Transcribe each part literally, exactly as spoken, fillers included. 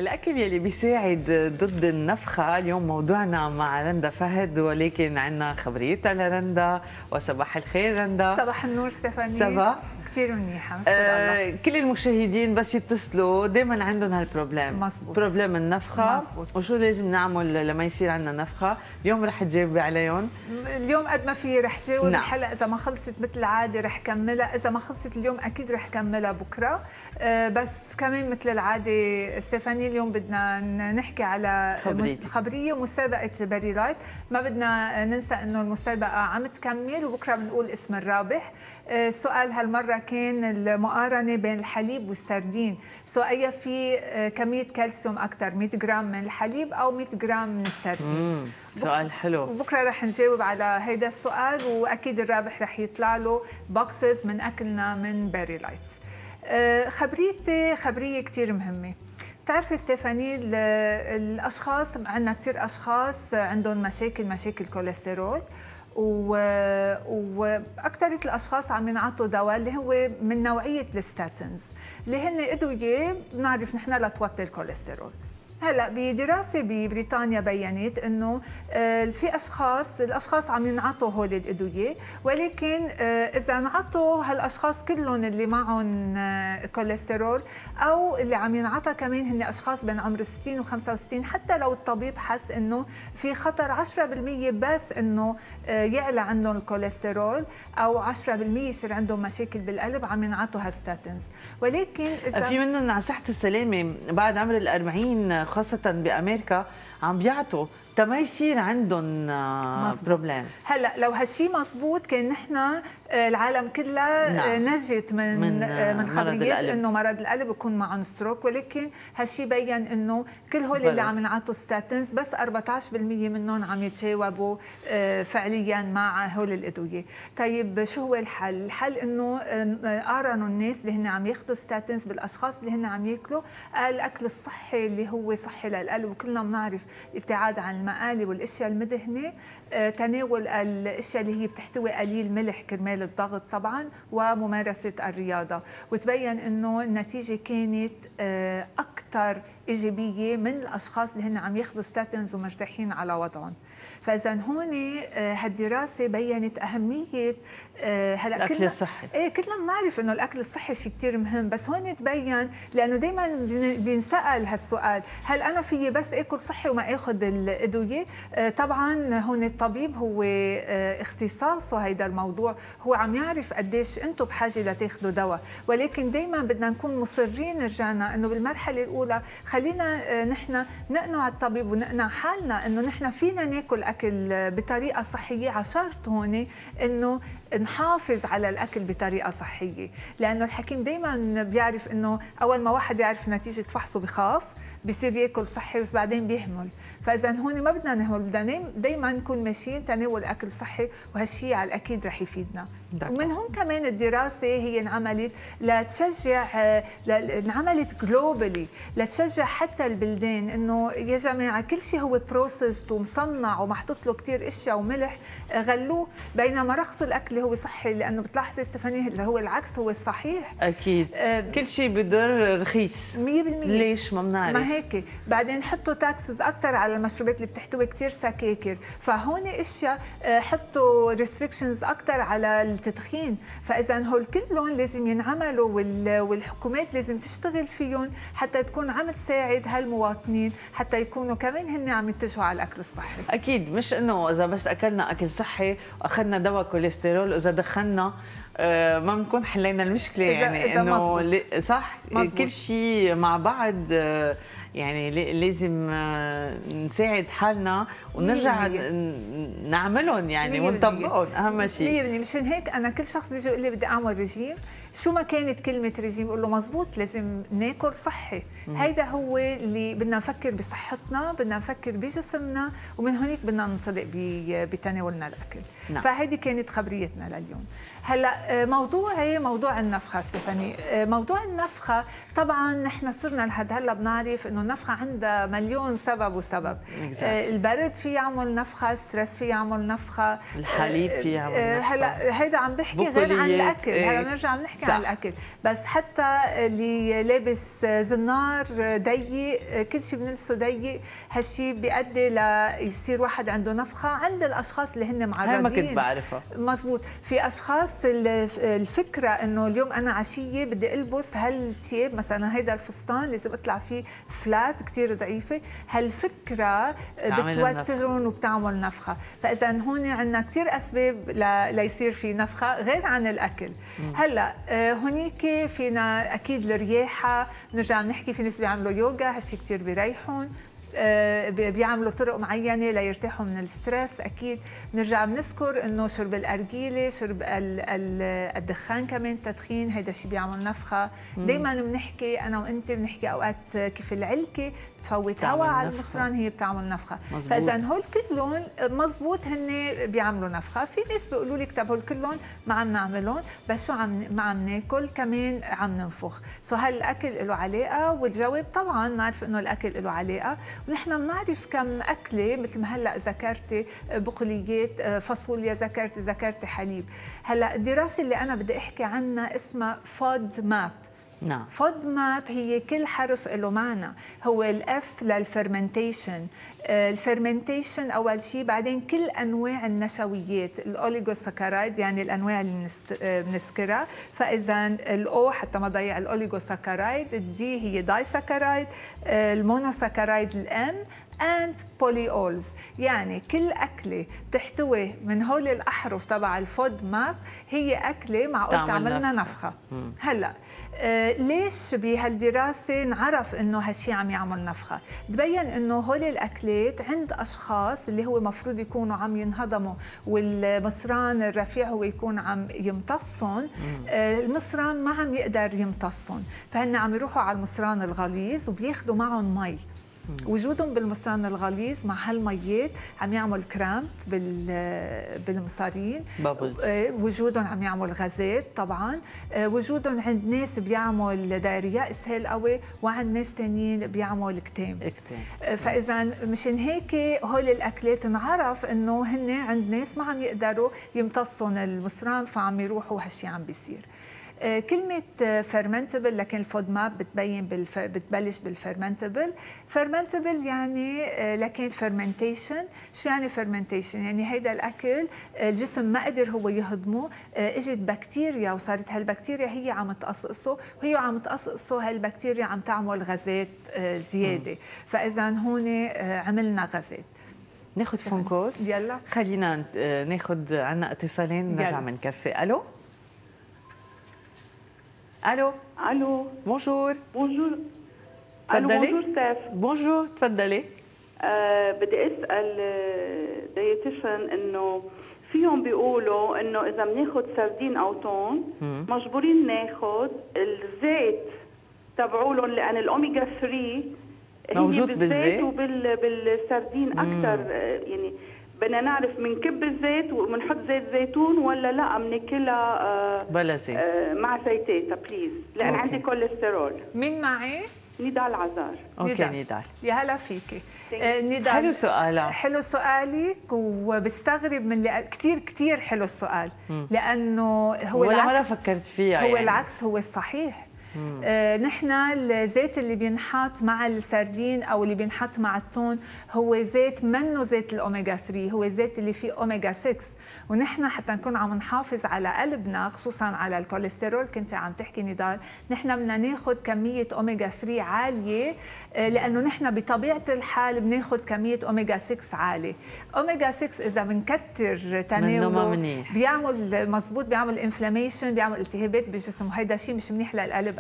الأكل يلي بيساعد ضد النفخة. اليوم موضوعنا مع رندا فهد، ولكن عندنا خبريتها لرندا. وصباح الخير رندا. صباح النور ستيفاني. صباح كثير منيحة مشكور آه الله. كل المشاهدين بس يتصلوا دائما عندهم هالبروبليم، مزبوط. بروبليم النفخة. مزبوط. وشو لازم نعمل لما يصير عندنا نفخة؟ اليوم رح تجاوبي عليهم. اليوم قد ما في رح جاوب. نعم. الحلقة إذا ما خلصت مثل العادة رح كملها، إذا ما خلصت اليوم أكيد رح كملها بكرة. آه بس كمان مثل العادة ستيفاني اليوم بدنا نحكي على خبريتي. خبرية مسابقة باري لايت. ما بدنا ننسى إنه المسابقة عم تكمل وبكرة بنقول اسم الرابح. السؤال هالمرة كان المقارنة بين الحليب والسردين، سو أي في كمية كالسيوم أكثر، مئة جرام من الحليب أو مئة جرام من السردين؟ امم سؤال حلو. وبكرة رح نجاوب على هيدا السؤال، وأكيد الرابح رح يطلع له بوكسز من أكلنا من باري لايت. خبريتي خبرية كتير مهمة. بتعرفي ستيفاني الأشخاص، عندنا كتير أشخاص عندهم مشاكل مشاكل كوليسترول، واكثريه الاشخاص عم ينعطوا دواء اللي هو من نوعيه الستاتينز، اللي هن ادويه بنعرف نحن لتوطي الكوليسترول. هلا بدراسه ببريطانيا بينت انه في اشخاص الاشخاص عم ينعطوا هول الادويه، ولكن اذا انعطوا هالاشخاص كلهم اللي معهم كوليسترول او اللي عم ينعطى كمان هن اشخاص بين عمر ستين وخمسة وستين، حتى لو الطبيب حس انه في خطر عشرة بالمئة بس انه يعلى عندهم الكوليسترول او عشرة بالمئة يصير عندهم مشاكل بالقلب، عم ينعطوا هالستاتينز. ولكن اذا في منهم على صحه السلامه بعد عمر الأربعين خاصة بأمريكا عم بيعطوا تا ما يصير عندهم بروبلم. هلا لو هالشيء مزبوط كان نحن العالم كلها نعم. نجت من من, من خبريات انه مرض القلب بيكون معهم ستروك، ولكن هالشيء بين انه كل هول اللي عم ينعطوا ستاتينز بس أربعة عشر بالمئة منهم عم يتجاوبوا فعليا مع هول الادويه. طيب شو هو الحل؟ الحل انه قارنوا الناس اللي هن عم ياخذوا ستاتينز بالاشخاص اللي هن عم ياكلوا الاكل الصحي اللي هو صحي للقلب، وكلنا بنعرف الابتعاد عن المقالي والاشياء المدهنه، تناول الاشياء اللي هي بتحتوي قليل ملح كرمال الضغط طبعا، وممارسه الرياضه. وتبين انه النتيجه كانت اكثر ايجابيه من الاشخاص اللي هن عم ياخذوا ستاتينز ومرتاحين على وضعهم. فاذا هون هالدراسه بينت اهميه هلا الاكل الصحي. ايه كلنا بنعرف انه الاكل الصحي شيء كثير مهم، بس هون تبين لانه دائما بينسال هالسؤال، هل انا فيي بس اكل صحي وما اخذ الادويه؟ طبعا هون الطبيب هو اختصاصه هيدا الموضوع، هو عم يعرف قديش انتم بحاجه لتاخذوا دواء، ولكن دائما بدنا نكون مصرين رجعنا انه بالمرحله الاولى خلينا نحن نقنع الطبيب ونقنع حالنا انه نحن فينا ناكل اكل بطريقه صحيه، على شرط هون انه نحافظ على الاكل بطريقه صحيه، لانه الحكيم دائما بيعرف انه اول ما واحد يعرف نتيجه فحصه بخاف بصير ياكل صحي بس بعدين بيهمل. فاذا هون ما بدنا نهمل، بدنا دائما نكون ماشيين تناول اكل صحي، وهالشيء على الاكيد رح يفيدنا. ومن هون كمان الدراسه هي انعملت لتشجع، انعملت جلوبالي لتشجع حتى البلدان انه يا جماعه كل شيء هو بروسيسد ومصنع ومحطوط له كثير اشياء وملح غلوه، بينما رخصوا الاكل اللي هو صحي، لانه بتلاحظي ستيفاني اللي هو العكس هو الصحيح. اكيد آه كل شيء بضر رخيص مية بالمية. ليش ما بنعرف؟ ما هيك بعدين حطوا تاكسز اكثر على المشروبات اللي بتحتوي كثير سكاكر، فهون اشياء حطوا ريستريكشنز اكثر على التدخين. فاذا هول كلهم لازم ينعملوا والحكومات لازم تشتغل فيهم حتى تكون عم تساعد هالمواطنين حتى يكونوا كمان هن عم يتجهوا على الاكل الصحي. اكيد مش انه اذا بس اكلنا اكل صحي واخذنا دواء كوليسترول واذا دخنا آه ما بنكون حلينا المشكله. يعني انه صح مزبوط. كل شيء مع بعض آه يعني لازم آه نساعد حالنا ونرجع نعملهم يعني ونطبقهم، اهم شيء. مية بالمية. مشان هيك انا كل شخص بيجي يقول لي بدي اعمل رجيم، شو ما كانت كلمه رجيم بقول له مزبوط لازم ناكل صحي. مم. هيدا هو اللي بدنا نفكر بصحتنا، بدنا نفكر بجسمنا، ومن هونيك بدنا ننطلق بتناولنا الاكل. نعم. فهيدي كانت خبريتنا لليوم. هلا موضوعي موضوع النفخه ستيفاني. موضوع النفخه طبعا نحن صرنا لحد هلا بنعرف انه النفخه عندها مليون سبب وسبب. exactly. البرد في يعمل نفخه، ستريس في يعمل نفخه، الحليب في يعمل نفخه. هلا هيدا عم بحكي غير عن الاكل. ايه. هلا بنرجع بنحكي عن الاكل، بس حتى اللي لابس زنار ضيق، كل شيء بنلبسه ضيق، هالشيء بيؤدي ليصير واحد عنده نفخه. عند الاشخاص اللي هن معرضين، هاي ما كنت بعرفها. مزبوط. في اشخاص الفكره انه اليوم انا عشيه بدي البس هالثياب، مثلا هيدا الفستان لازم اطلع فيه فلات كثير ضعيفه، هالفكره بتوترهم وبتعمل نفخه. فاذا هون عندنا كثير اسباب ليصير في نفخه غير عن الاكل. م. هلا هونيك فينا اكيد الرياحه، نرجع نحكي في ناس بيعملوا يوغا، هالشيء كثير بيريحهم، بيعملوا طرق معينه ليرتاحوا من الستريس. اكيد بنرجع بنذكر انه شرب الارجيله، شرب الدخان، كمان التدخين، هيدا الشيء بيعمل نفخه. دائما بنحكي انا وانت بنحكي اوقات كيف العلكه بتفوت هواء على المصران، هي بتعمل نفخه. مزبوط. فاذا هول كلهم مزبوط هن بيعملوا نفخه. في ناس بيقولوا لك طب هول كلهم ما عم نعملهم، بس شو عم ما عم ناكل كمان عم ننفخ. سو هل الاكل له علاقه؟ والجواب طبعا نعرف انه الاكل له علاقه، ونحن بنعرف كم اكله مثل ما هلا ذكرتي بقوليات، فاصوليا ذكرتي ذكرتي حليب. هلا الدراسه اللي انا بدي احكي عنها اسمها فود ماب. نعم. فود ماب هي كل حرف له معنى. هو الاف للفرمنتيشن، الفرمنتيشن اول شيء، بعدين كل انواع النشويات، الاوليغوساكرايد يعني الانواع اللي بنذكرها. فاذا الاو حتى ما ضيع الاوليغوساكرايد، الدي هي دايساكرايد، المونوساكرايد الام and polyols. يعني كل أكلة تحتوي من هول الأحرف تبع الفود ماب هي أكلة معقول تعملنا نفخة. مم. هلأ آه ليش بهالدراسة نعرف إنه هالشي عم يعمل نفخة؟ تبين إنه هول الأكلات عند أشخاص اللي هو مفروض يكونوا عم ينهضموا والمصران الرفيع هو يكون عم يمتصهم، آه المصران ما عم يقدر يمتصهم، فهن عم يروحوا على المصران الغليظ وبياخدوا معهم مي. وجودهم بالمصران الغليظ مع هالميات عم يعمل كرامب بالمصارين، وجودهم عم يعمل غازات طبعا، وجودهم عند ناس بيعمل دايريا اسهال قوي، وعند ناس ثانيين بيعمل كتام. فاذا مشان هيك هول الاكلات نعرف انه هن عند ناس ما عم يقدروا يمتصون المصران، فعم يروحوا هالشي عم بيصير. كلمة فرمنتبل، لكن الفود ماب بتبين بالف... بتبلش بالفرمنتبل. فرمنتبل يعني لكن فرمنتيشن. شو يعني فرمنتيشن؟ يعني هيدا الأكل الجسم ما قدر هو يهضمه، اجت بكتيريا وصارت هالبكتيريا هي عم تقصقصه، وهي عم تقصقصه هالبكتيريا عم تعمل غازات زيادة. فإذا هون عملنا غازات. ناخذ فون كولز. يلا خلينا ناخذ عنا اتصالين نرجع بنكفي. الو الو الو بونجور. بونجور. تفضلي. بونجور ستاف. بونجور تفضلي. أه بدي اسال دايتيشن انه فيهم بيقولوا انه اذا بناخذ سردين او تون مجبورين ناخذ الزيت تبعولهم، لان الاوميجا ثلاثة موجود بالزيت وبالسردين اكثر. يعني بدنا نعرف بنكب الزيت وبنحط زيت زيتون ولا لا بناكلها آه بلا زيت آه مع زيتاتها بليز، لان أوكي. عندي كوليسترول. مين معي؟ نضال عزار. اوكي نضال، يا هلا فيكي. آه نضال، حلو سؤالك. حلو سؤالك، وبستغرب من اللي كثير كثير حلو السؤال. مم. لانه هو ولا مره فكرت فيها. هو يعني. العكس، هو الصحيح. آه نحن الزيت اللي بينحط مع السردين او اللي بينحط مع التون هو زيت منه زيت الاوميجا ثلاثة، هو زيت اللي فيه اوميجا ستة. ونحن حتى نكون عم نحافظ على قلبنا خصوصا على الكوليسترول، كنت عم تحكي نضال، نحن بدنا ناخذ كميه اوميجا ثلاثة عاليه، آه لانه نحن بطبيعه الحال بناخذ كميه اوميجا ستة عاليه. اوميجا ستة اذا بنكتر تناوله بيعمل مزبوط، بيعمل انفلاميشن، بيعمل التهابات بالجسم، وهيدا شيء مش منيح للقلب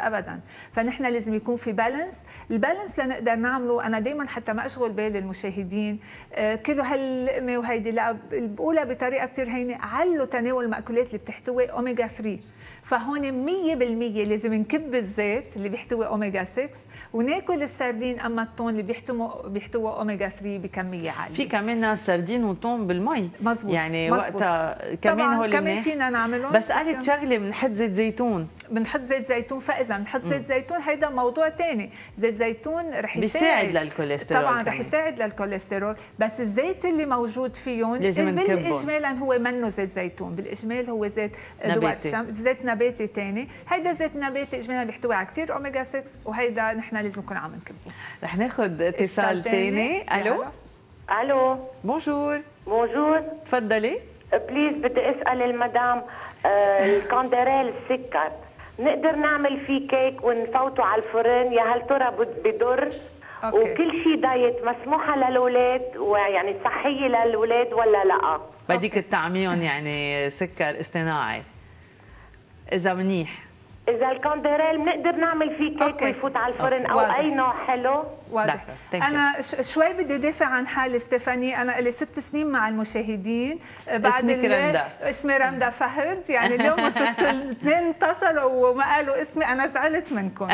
ابدا. فنحن لازم يكون في بالانس، البالانس لنقدر نعمله. انا دائما حتى ما اشغل بال المشاهدين آه كله هاللقمه وهيدي، لا بقولها بطريقه كثير هينه، علوا تناول المأكولات اللي بتحتوي اوميجا ثلاثة. فهون مية بالمية لازم نكب الزيت اللي بيحتوي اوميجا ستة وناكل السردين اما التون اللي بيحتوي بيحتوي اوميجا ثلاثة بكميه عاليه. في كمان سردين وتون بالمي. مزبوط. يعني مزبوط. وقتها كمان هول كمان فينا نعملهم. بس قالت شغله بنحط زيت زيتون. بنحط زيت زيتون، فاذا بنحط زيت زيتون هيدا موضوع ثاني. زيت زيتون رح يساعد بيساعد للكوليسترول. طبعا رح يساعد للكوليسترول، بس الزيت اللي موجود فيهم بالاجمال هو منه زيت زيتون، بالاجمال هو زيت دوات الشمس، زيت نباتي ثاني. هيدا زيت نباتي اجمالا بيحتوي على كثير اوميجا ستة، وهيدا نحن لازم نكون عم نكبه. رح ناخذ اتصال ثاني. الو الو بونجور. بونجور، تفضلي. بليز بدي اسال المدام آه الكاندريل السكر نقدر نعمل فيه كيك ونفوته على الفرن؟ يا هل ترى بضر؟ وكل شيء دايت مسموحه للاولاد ويعني صحيه للاولاد ولا لا؟ بدك تطعميهم يعني سكر اصطناعي اذا منيح. اذا الكاندريل بنقدر نعمل فيه كيك أوكي. ويفوت على الفرن أوكي. او واضح. اي نوع حلو. واضح. انا شوي بدي دافع عن حالي ستيفاني، انا لي ست سنين مع المشاهدين. بعد اسمك رندا. اسمي رندا فهد، يعني اليوم اتصل اثنين اتصلوا وما قالوا اسمي، انا زعلت منكم.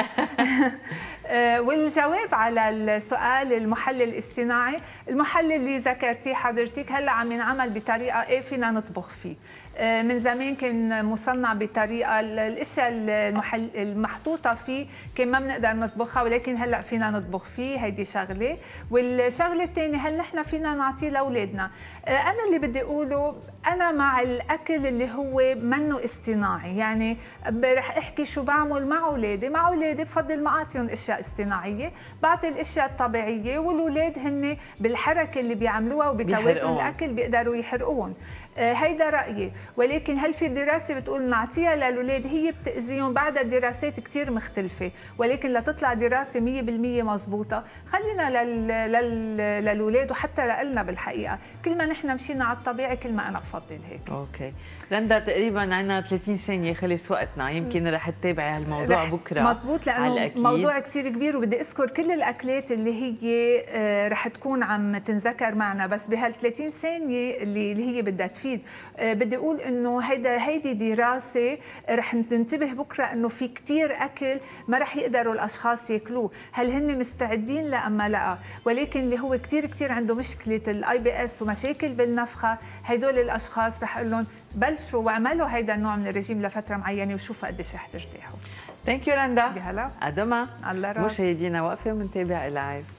والجواب على السؤال المحلل الاصطناعي، المحلل اللي ذكرتيه حضرتك هلا عم ينعمل بطريقه ايه فينا نطبخ فيه. من زمان كان مصنع بطريقه الاشياء المحل المحطوطه فيه كان ما بنقدر نطبخها، ولكن هلا فينا نطبخ فيه، هيدي شغله. والشغله الثانيه هل نحن فينا نعطيه لاولادنا؟ انا اللي بدي اقوله انا مع الاكل اللي هو منه اصطناعي، يعني رح احكي شو بعمل مع اولادي، مع اولادي بفضل ما اعطيهم اشياء اصطناعيه، بعطي الاشياء الطبيعيه، والاولاد هن بالحركه اللي بيعملوها وبتوازن الاكل بيقدروا يحرقوهم. هيدا رأيي، ولكن هل في دراسة بتقول نعطيها للأولاد هي بتأذيهم؟ بعدها دراسات كتير مختلفة، ولكن لتطلع دراسة مية بالمية مزبوطة خلينا لل... لل... للأولاد وحتى لنا بالحقيقة. كل ما نحن مشينا على الطبيعي كل ما أنا بفضل هيك. أوكي رندا، تقريبا عندنا ثلاثين ثانية خلص وقتنا، يمكن رح تتابعي هالموضوع بكرة. مزبوط، لأنه موضوع كتير كبير وبدي أذكر كل الأكلات اللي هي رح تكون عم تنذكر معنا، بس بهال ثلاثين ثانية اللي هي بدها تفيد. بدي اقول انه هيدا هيدي دراسه رح ننتبه بكره انه في كثير اكل ما رح يقدروا الاشخاص ياكلوه، هل هن مستعدين لا اما لا؟ ولكن اللي هو كثير كثير عنده مشكله الاي بي اس ومشاكل بالنفخه، هدول الاشخاص رح اقول لهم بلشوا واعملوا هيدا النوع من الرجيم لفتره معينه وشوفوا قديش رح ترتاحوا. ثانك يو رندا. هلا أدمة. الله. مشاهدينا وقفه ومنتابع اللايف.